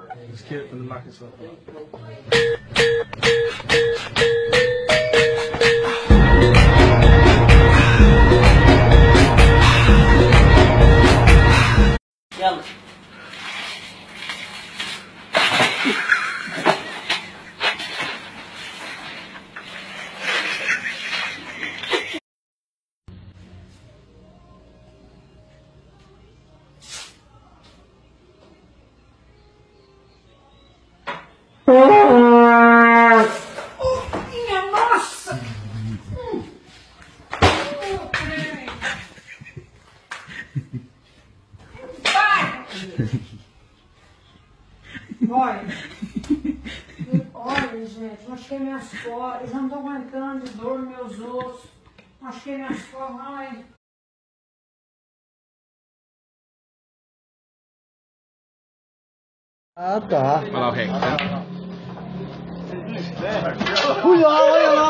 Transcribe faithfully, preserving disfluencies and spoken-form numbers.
Just get it and knock yourself out. يلا Minha nossa! Pai! Olha, olha, gente, machuquei minhas costas, eu já não tô aguentando de dor nos meus ossos, machuquei minhas costas, ai. Ah, tá. Olha lá o Rex, tá? Olha lá, olha lá.